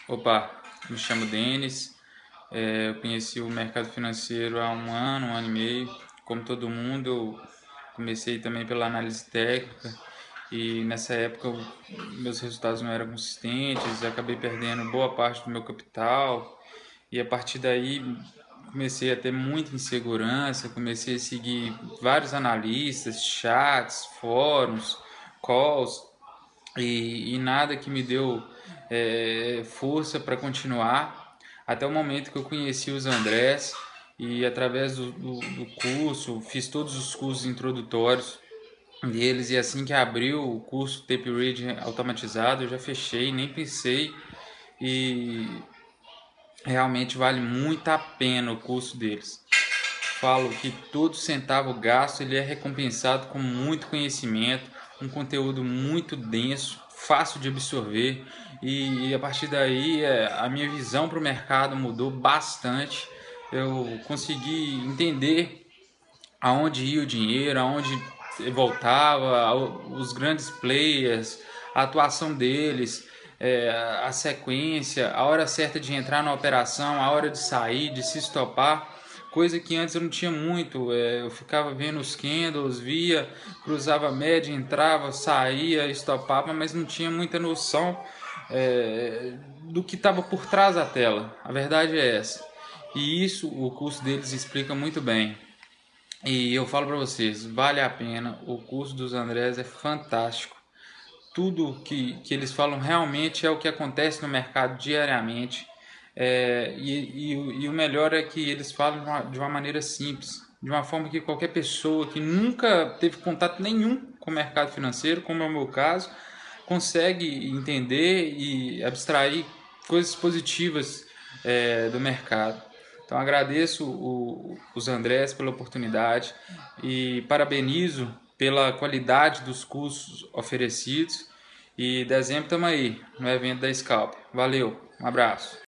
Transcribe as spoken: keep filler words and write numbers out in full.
Opa, me chamo Denis, é, eu conheci o mercado financeiro há um ano, um ano e meio. Como todo mundo, eu comecei também pela análise técnica e nessa época eu- meus resultados não eram consistentes, acabei perdendo boa parte do meu capital e a partir daí comecei a ter muita insegurança, comecei a seguir vários analistas, chats, fóruns, calls e, e nada que me deu é, força para continuar até o momento que eu conheci os Andrés e através do, do, do curso fiz todos os cursos introdutórios deles e assim que abriu o curso Tape Reading automatizado eu já fechei, nem pensei e realmente vale muito a pena o curso deles. Falo que todo centavo gasto ele é recompensado com muito conhecimento, um conteúdo muito denso, fácil de absorver e, e a partir daí é, a minha visão para o mercado mudou bastante. Eu consegui entender aonde ia o dinheiro, aonde voltava, os grandes players, a atuação deles, é, a sequência, a hora certa de entrar na operação, a hora de sair, de se estopar, coisa que antes eu não tinha muito. É, eu ficava vendo os candles, via, cruzava a média, entrava, saía, estopava, mas não tinha muita noção é, do que estava por trás da tela. A verdade é essa. E isso o curso deles explica muito bem. E eu falo para vocês, vale a pena, o curso dos Andrés é fantástico. Tudo que, que eles falam realmente é o que acontece no mercado diariamente. É, e, e, e o melhor é que eles falam de uma, de uma maneira simples, de uma forma que qualquer pessoa que nunca teve contato nenhum com o mercado financeiro, como é o meu caso, consegue entender e abstrair coisas positivas é, do mercado. Então agradeço o, os Andrés pela oportunidade e parabenizo pela qualidade dos cursos oferecidos. E dezembro estamos aí, no evento da Scalp. Valeu, um abraço.